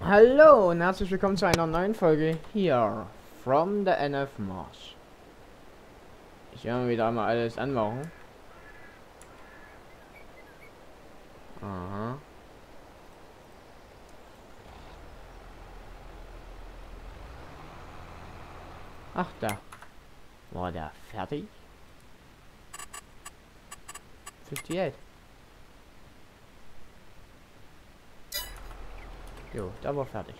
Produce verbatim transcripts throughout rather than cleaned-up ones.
Hallo und herzlich willkommen zu einer neuen Folge hier from the N F Mars. Ich werde wieder mal alles anmachen. Aha. Ach, da war der fertig. achtundfünfzig. Jo, da war fertig.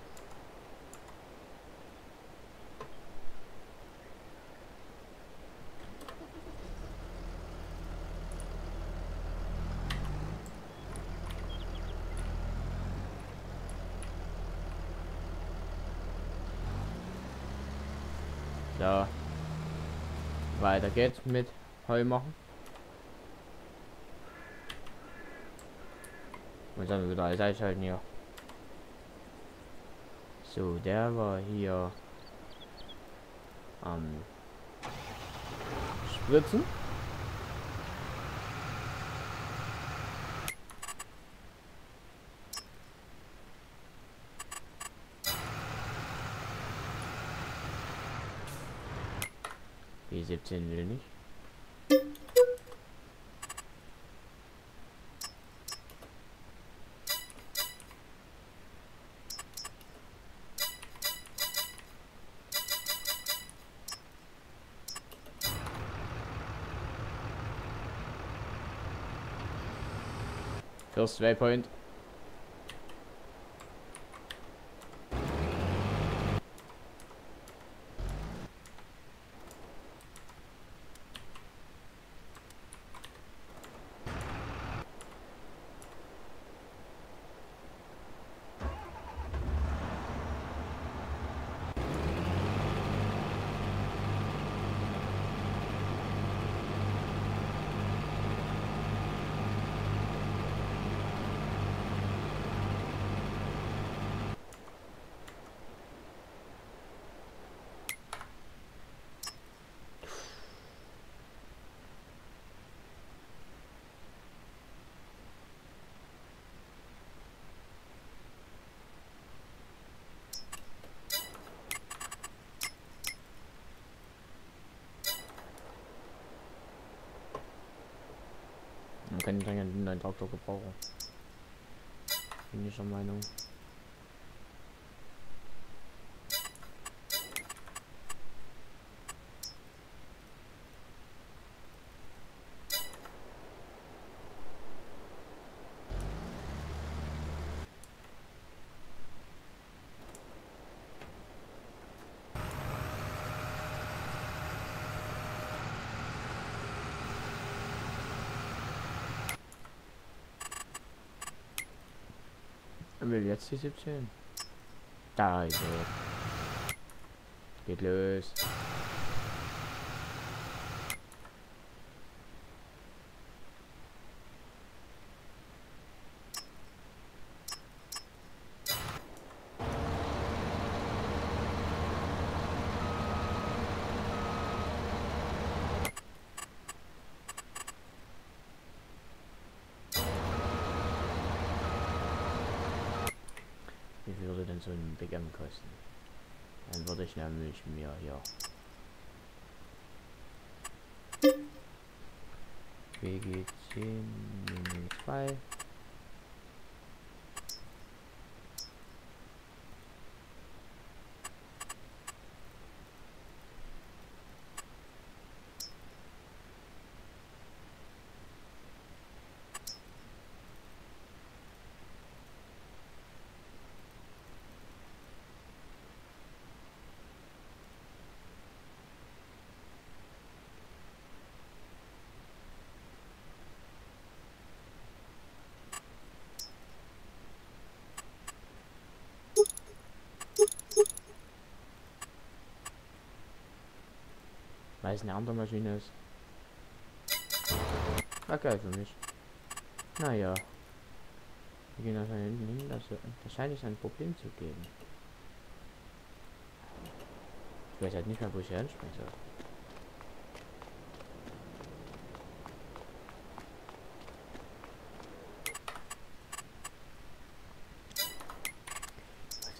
So, weiter geht's mit Heu machen. Und dann wieder alles einschalten hier. So, der war hier am Spritzen. Die siebzehn will nicht. First Waypoint. Man kann nicht einen neuen Traktor gebrauchen. Bin ich der Meinung. Er will jetzt die siebzehn. Da ist er. Geht los. Wie viel würde denn so ein Big M kosten? Dann würde ich nämlich mir hier W G zehn zwei weil es eine andere Maschine ist. War geil für mich. Naja. Wir gehen da hinten hin, das, das scheint es ein Problem zu geben. Ich weiß halt nicht mehr, wo ich hier hinspringen soll.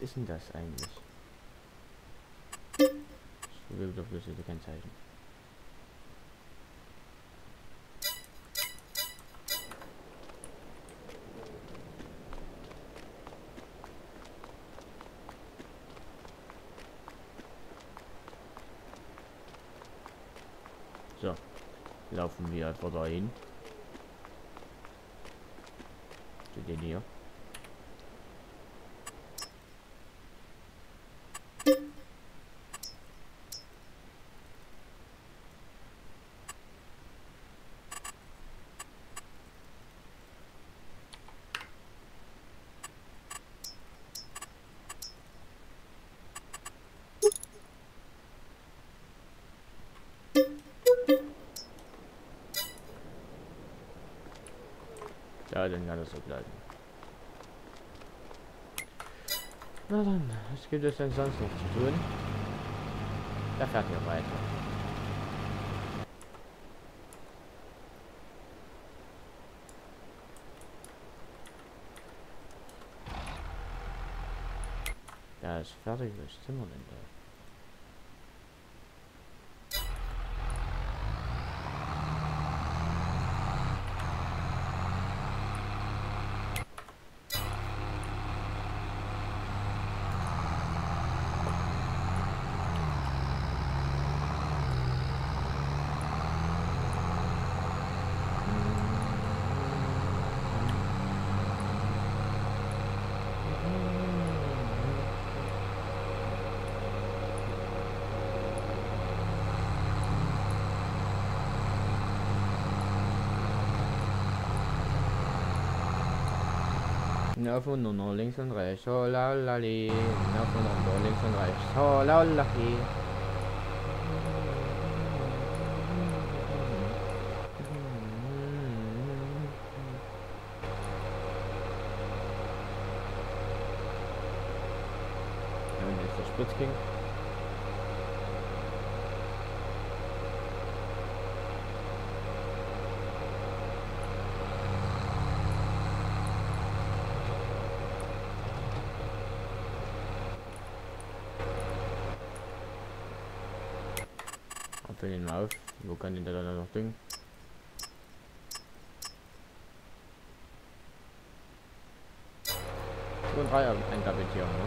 ist denn das eigentlich? Flüssige Kennzeichen. So, laufen wir einfach dahin. Zu den hier. Ja, dann kann das so bleiben. Na dann, was gibt es denn sonst noch zu tun? Da fährt ihr weiter. Da ist fertig, was sind wir denn da? Auf und runter, links und rechts, oh lalali. Auf und runter, links und rechts, oh lalali. Ja, und jetzt der Spritzking. Für den auf. Wo kann den da dann noch düngen? Und drei Eingabeteile, ne?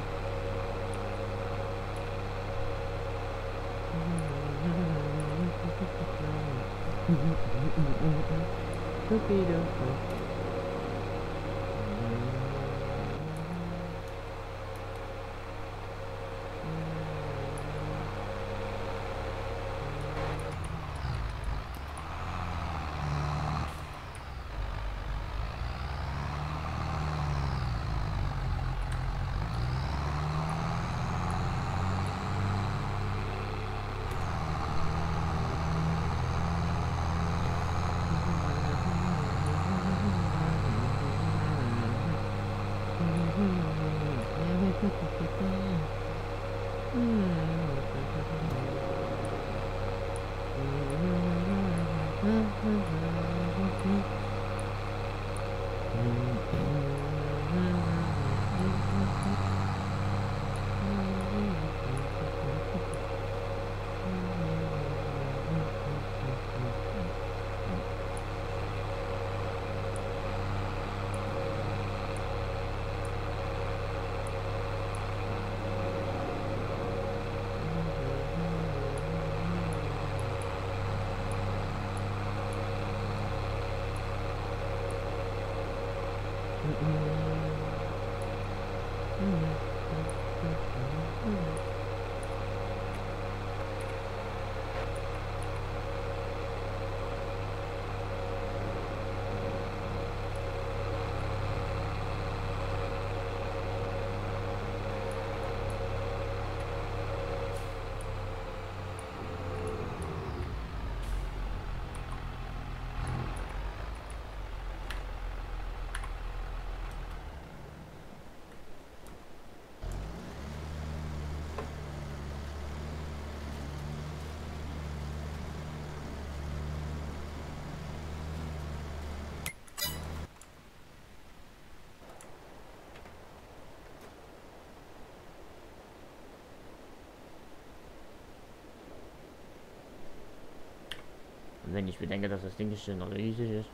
Wenn ich bedenke, dass das Ding schon riesig ist.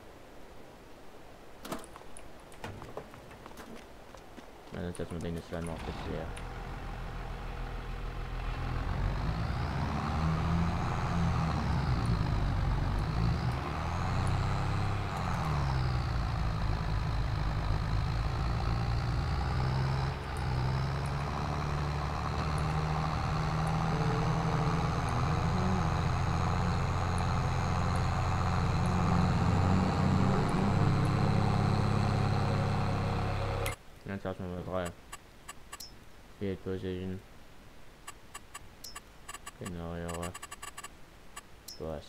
Dann setzen wir den jetzt gleich noch bis hier. Jetzt lassen wir mal drei. Field Position. Genau, ja. Was?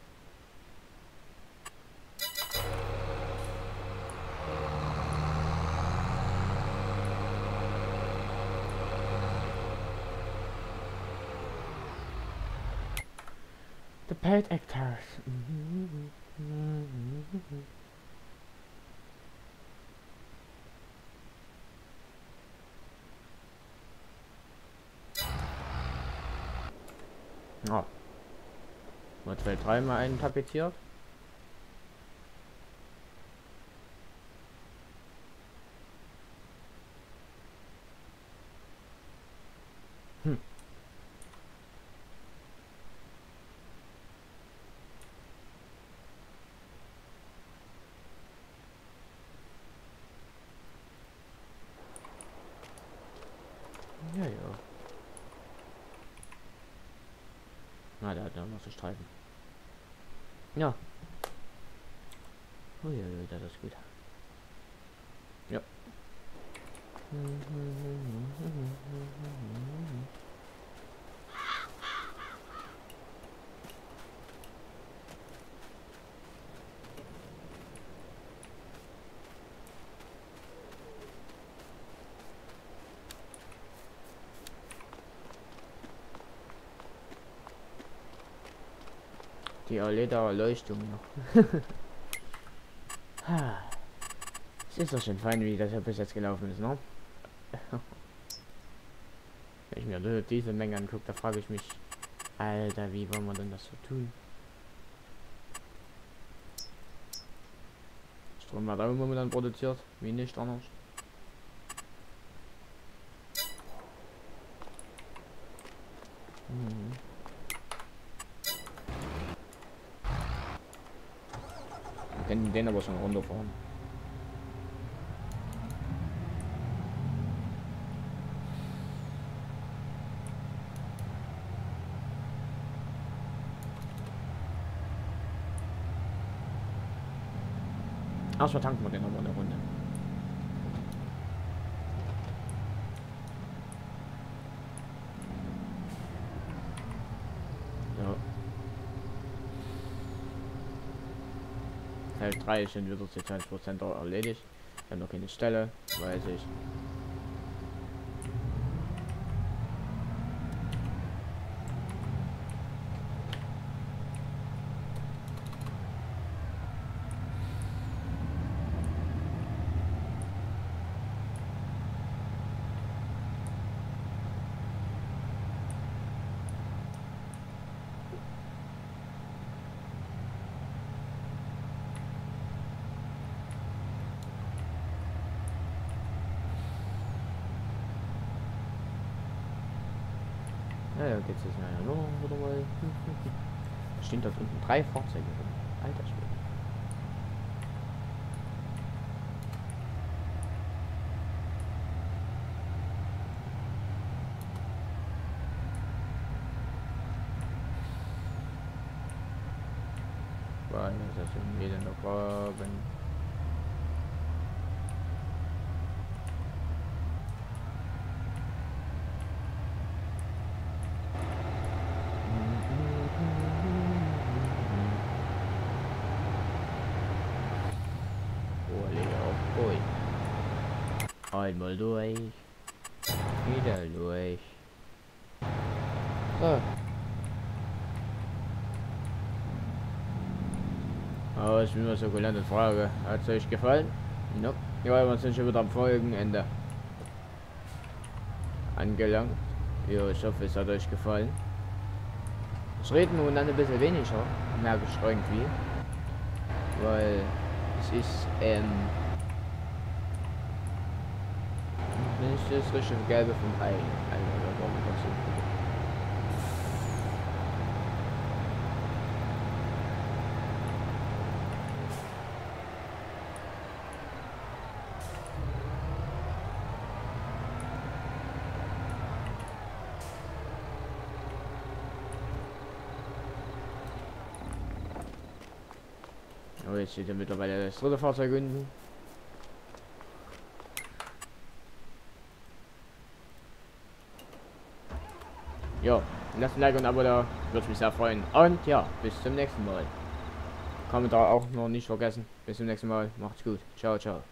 The paid actors. Oh. Mal zwei, dreimal einen tapeziert. Hm. Ja, ja. Na, der hat noch so Streifen. Ja. Oh ja, das ist gut. Ja. Die Ledererleuchtung noch. Es ist doch schon fein, wie das ja bis jetzt gelaufen ist, ne? Wenn ich mir diese Menge angucke, da frage ich mich, Alter, wie wollen wir denn das so tun? Strom wird auch immer dann produziert, wie nicht anders. Mhm. Wir können den aber schon runterfahren. Ach, vertanken wir den aber eine Runde. Ja. Teil drei sind wieder zu zwanzig Prozent erledigt. Wir haben noch keine Stelle, weiß ich. Ja, ja, geht's jetzt mal noch oder mal. Stehen dort unten drei Fahrzeuge rum. Alter Schwede. Weil das ist ein elender Graben. Einmal durch. Wieder durch. So. Aber ich bin mal so gelernte Frage. Hat es euch gefallen? Nope. Ja, wir sind schon wieder am Folgenende angelangt. Ja, ich hoffe, es hat euch gefallen. Ich rede nun ein bisschen weniger, merke ich irgendwie. Weil es ist, ähm, nicht das richtige Gelbe vom Ei. Also, warum das so? Oh, jetzt steht ja mittlerweile das dritte Fahrzeug unten. Ja, lasst ein Like und ein Abo da, würde mich sehr freuen. Und ja, bis zum nächsten Mal. Kommentar auch noch nicht vergessen. Bis zum nächsten Mal. Macht's gut. Ciao, ciao.